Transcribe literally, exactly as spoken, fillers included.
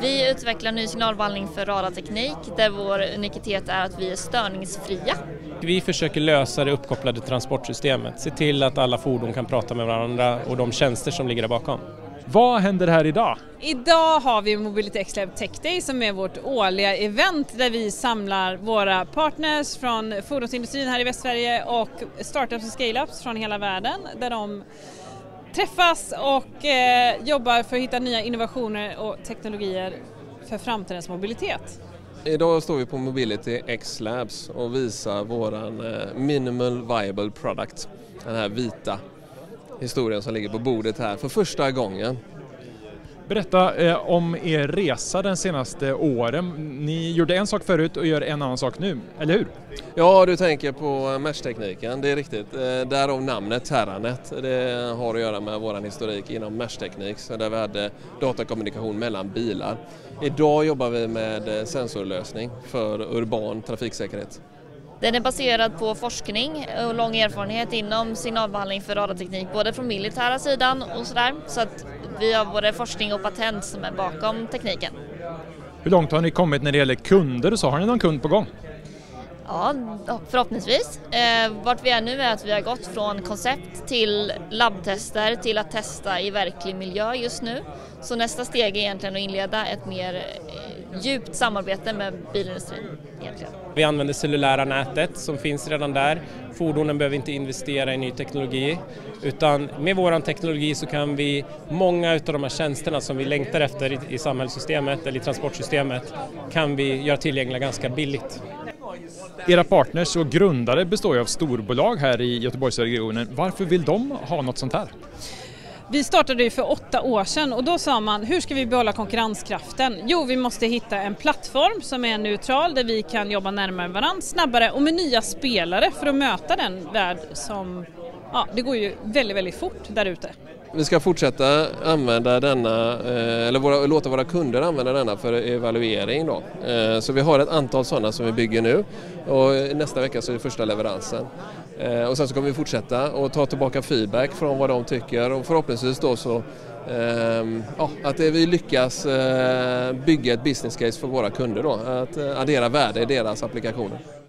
Vi utvecklar ny signalvandling för radarteknik där vår unikitet är att vi är störningsfria. Vi försöker lösa det uppkopplade transportsystemet, se till att alla fordon kan prata med varandra och de tjänster som ligger där bakom. Vad händer här idag? Idag har vi Mobility X-Lab Tech Day som är vårt årliga event där vi samlar våra partners från fordonsindustrin här i Västsverige och startups och scale-ups från hela världen där de träffas och eh, jobbar för att hitta nya innovationer och teknologier för framtidens mobilitet. Idag står vi på Mobility X-Labs och visar våran eh, Minimal Viable Product, den här vita historien som ligger på bordet här för första gången. Berätta eh, om er resa den senaste åren. Ni gjorde en sak förut och gör en annan sak nu, eller hur? Ja, du tänker på mesh-tekniken, det är riktigt. Eh, därav namnet Terranet. Det har att göra med vår historik inom mesh-teknik, så där vi hade datakommunikation mellan bilar. Idag jobbar vi med sensorlösning för urban trafiksäkerhet. Den är baserad på forskning och lång erfarenhet inom signalbehandling för radarteknik, både från militära sidan och sådär. Så att vi har både forskning och patent som är bakom tekniken. Hur långt har ni kommit när det gäller kunder? Så har ni någon kund på gång? Ja, förhoppningsvis. Eh, vart vi är nu är att vi har gått från koncept till labbtester till att testa i verklig miljö just nu. Så nästa steg är egentligen att inleda ett mer eh, djupt samarbete med bilindustrin egentligen. Vi använder cellulära nätet som finns redan där. Fordonen behöver inte investera i ny teknologi, utan med vår teknologi så kan vi många av de här tjänsterna som vi längtar efter i, i samhällssystemet eller i transportsystemet kan vi göra tillgängliga ganska billigt. Era partners och grundare består ju av storbolag här i Göteborgsregionen. Varför vill de ha något sånt här? Vi startade ju för åtta år sedan och då sa man, hur ska vi behålla konkurrenskraften? Jo, vi måste hitta en plattform som är neutral där vi kan jobba närmare varandra, snabbare och med nya spelare för att möta den värld som, ja, det går ju väldigt, väldigt fort där ute. Vi ska fortsätta använda denna, eller våra, låta våra kunder använda denna för evaluering då. Så vi har ett antal sådana som vi bygger nu och nästa vecka så är det första leveransen. Och sen så kommer vi fortsätta och ta tillbaka feedback från vad de tycker och förhoppningsvis då så ja, att vi lyckas bygga ett business case för våra kunder då, att addera värde i deras applikationer.